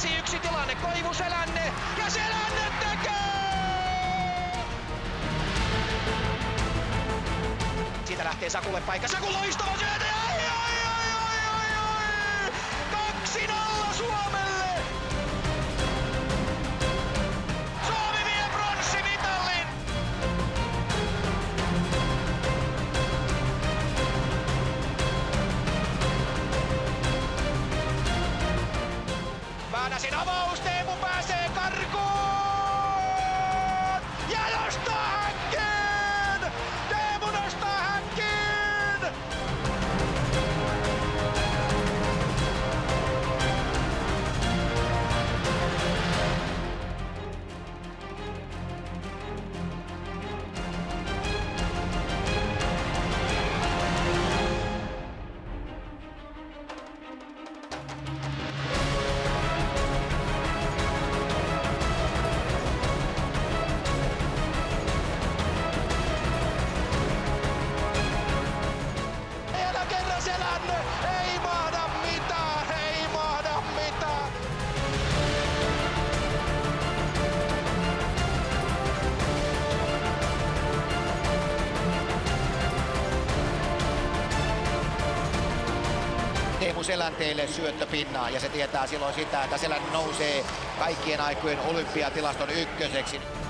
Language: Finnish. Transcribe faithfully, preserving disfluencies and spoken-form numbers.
yksi yksi tilanne, Koivu Selänne ja Selänne tekee! Siitä lähtee Sakulle paikka, Saku loistava syötä ja ai ai ai ai ai ai! kaksi nolla Suomelle! Suomi vie pronssimitalin! Väänäsin avaus, Teemu pääsee karkuun! Ja nostaa häkkiin! Teemu nostaa häkkiin! Selänne, ei mahda mitään, ei mahda mitään. Teemu Selänteelle syöttö pinnaan ja se tietää silloin sitä, että Selänne nousee kaikkien aikojen olympiatilaston ykköseksi.